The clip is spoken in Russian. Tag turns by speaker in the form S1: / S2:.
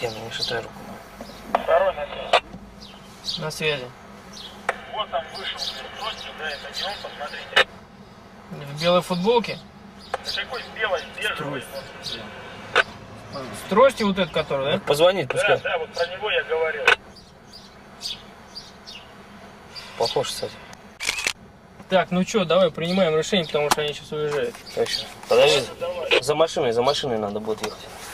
S1: Гена, не шатай руку.
S2: Второй на связи.
S1: На связи.
S2: Вот там вышел тростью, да, это не он, посмотрите.
S1: В белой футболке?
S2: Да какой белой, бежевый.
S1: С тростью вот этот, который, да?
S3: Позвонит, пускай.
S2: Да, вот про него я говорил.
S3: Похож, кстати.
S1: Так, ну что, давай принимаем решение, потому что они сейчас уезжают.
S3: Точно. Подожди. За машиной надо будет ехать.